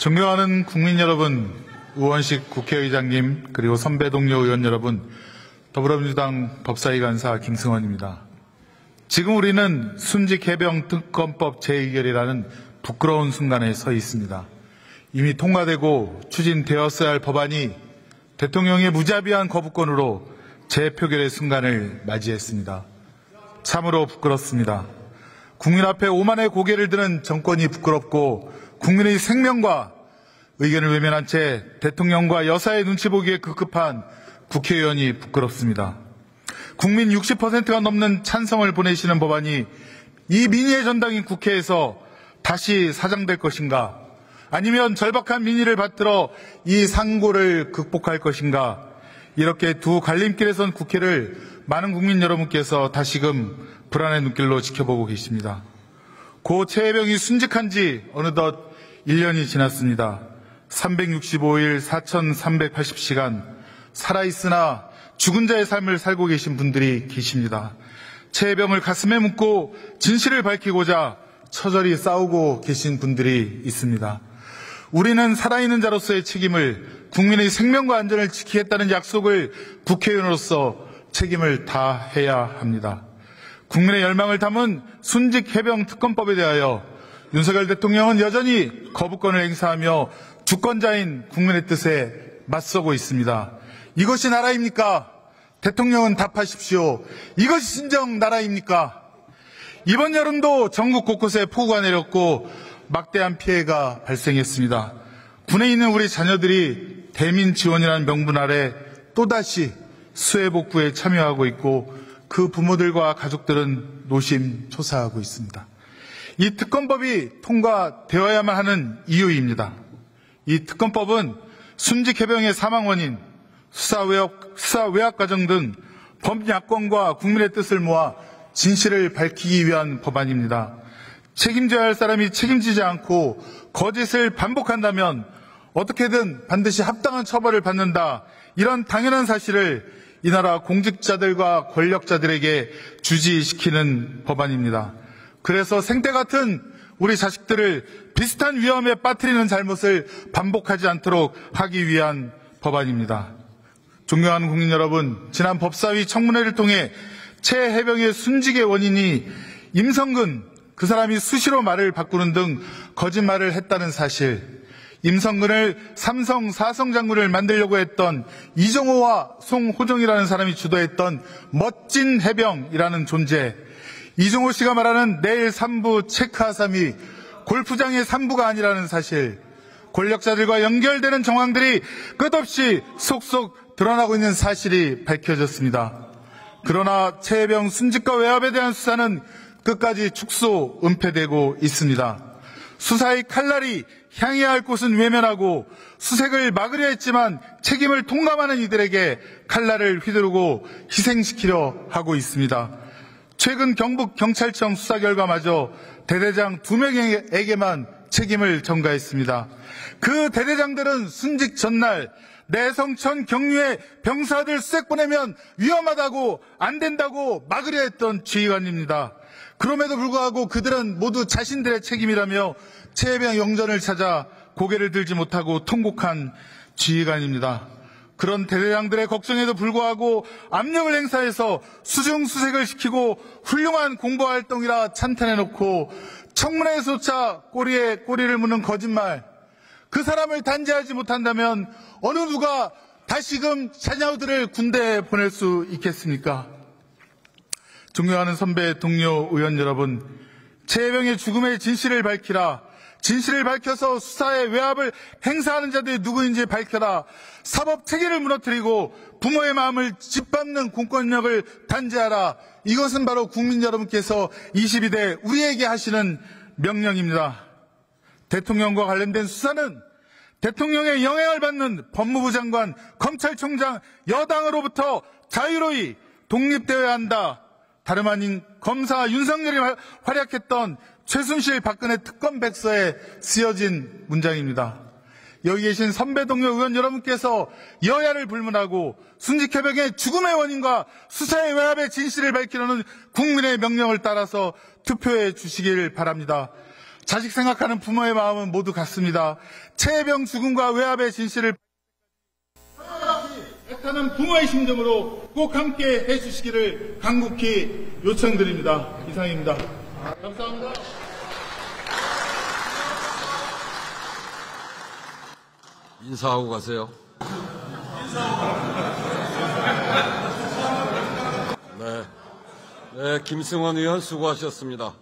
존경하는 국민 여러분, 우원식 국회의장님, 그리고 선배 동료 의원 여러분, 더불어민주당 법사위 간사 김승원입니다. 지금 우리는 순직 해병 특검법 재의결이라는 부끄러운 순간에 서 있습니다. 이미 통과되고 추진되었어야 할 법안이 대통령의 무자비한 거부권으로 재표결의 순간을 맞이했습니다. 참으로 부끄럽습니다. 국민 앞에 오만의 고개를 드는 정권이 부끄럽고 국민의 생명과 의견을 외면한 채 대통령과 여사의 눈치 보기에 급급한 국회의원이 부끄럽습니다. 국민 60%가 넘는 찬성을 보내시는 법안이 이 민의의 전당인 국회에서 다시 사장될 것인가, 아니면 절박한 민의를 받들어 이 상고를 극복할 것인가, 이렇게 두 갈림길에 선 국회를 많은 국민 여러분께서 다시금 불안의 눈길로 지켜보고 계십니다. 고 최혜병이 순직한 지 어느덧 1년이 지났습니다. 365일 4380시간 살아있으나 죽은 자의 삶을 살고 계신 분들이 계십니다. 최혜병을 가슴에 묻고 진실을 밝히고자 처절히 싸우고 계신 분들이 있습니다. 우리는 살아있는 자로서의 책임을, 국민의 생명과 안전을 지키겠다는 약속을 국회의원으로서 책임을 다해야 합니다. 국민의 열망을 담은 순직 해병 특검법에 대하여 윤석열 대통령은 여전히 거부권을 행사하며 주권자인 국민의 뜻에 맞서고 있습니다. 이것이 나라입니까? 대통령은 답하십시오. 이것이 진정 나라입니까? 이번 여름도 전국 곳곳에 폭우가 내렸고 막대한 피해가 발생했습니다. 군에 있는 우리 자녀들이 대민 지원이라는 명분 아래 또다시 수해 복구에 참여하고 있고 그 부모들과 가족들은 노심초사하고 있습니다. 이 특검법이 통과되어야만 하는 이유입니다. 이 특검법은 순직 해병의 사망 원인, 수사 외압 과정 등 범야권과 국민의 뜻을 모아 진실을 밝히기 위한 법안입니다. 책임져야 할 사람이 책임지지 않고 거짓을 반복한다면 어떻게든 반드시 합당한 처벌을 받는다, 이런 당연한 사실을 이 나라 공직자들과 권력자들에게 주지시키는 법안입니다. 그래서 생태 같은 우리 자식들을 비슷한 위험에 빠뜨리는 잘못을 반복하지 않도록 하기 위한 법안입니다. 존경하는 국민 여러분, 지난 법사위 청문회를 통해 최혜병의 순직의 원인이 임성근, 그 사람이 수시로 말을 바꾸는 등 거짓말을 했다는 사실, 임성근을 삼성 사성 장군을 만들려고 했던 이종호와 송호정이라는 사람이 주도했던 멋진 해병이라는 존재, 이종호 씨가 말하는 내일 3부 체크하삼이 골프장의 3부가 아니라는 사실, 권력자들과 연결되는 정황들이 끝없이 속속 드러나고 있는 사실이 밝혀졌습니다. 그러나 최혜병 순직과 외압에 대한 수사는 끝까지 축소, 은폐되고 있습니다. 수사의 칼날이 향해야 할 곳은 외면하고 수색을 막으려 했지만 책임을 통감하는 이들에게 칼날을 휘두르고 희생시키려 하고 있습니다. 최근 경북경찰청 수사 결과마저 대대장 2명에게만 책임을 전가했습니다. 그 대대장들은 순직 전날 내성천 경유에 병사들 수색 보내면 위험하다고 안 된다고 막으려 했던 지휘관입니다. 그럼에도 불구하고 그들은 모두 자신들의 책임이라며 최혜병 영전을 찾아 고개를 들지 못하고 통곡한 지휘관입니다. 그런 대대장들의 걱정에도 불구하고 압력을 행사해서 수중수색을 시키고 훌륭한 공보활동이라 찬탄해놓고 청문회에서조차 꼬리에 꼬리를 무는 거짓말, 그 사람을 단죄하지 못한다면 어느 누가 다시금 자녀들을 군대에 보낼 수 있겠습니까? 존경하는 선배 동료 의원 여러분, 최혜병의 죽음의 진실을 밝히라, 진실을 밝혀서 수사의 외압을 행사하는 자들이 누구인지 밝혀라, 사법 체계를 무너뜨리고 부모의 마음을 짓밟는 공권력을 단죄하라. 이것은 바로 국민 여러분께서 22대 우리에게 하시는 명령입니다. 대통령과 관련된 수사는 대통령의 영향을 받는 법무부 장관, 검찰총장, 여당으로부터 자유로이 독립되어야 한다. 다름 아닌 검사 윤석열이 활약했던 최순실 박근혜 특검 백서에 쓰여진 문장입니다. 여기 계신 선배 동료 의원 여러분께서 여야를 불문하고 순직해병의 죽음의 원인과 수사의 외압의 진실을 밝히려는 국민의 명령을 따라서 투표해 주시길 바랍니다. 자식 생각하는 부모의 마음은 모두 같습니다. 최혜병 죽음과 외압의 진실을 애타는 부모의 심정으로 꼭 함께 해주시기를 간곡히 요청드립니다. 이상입니다. 감사합니다. 인사하고 가세요. 네, 김승원 의원 수고하셨습니다.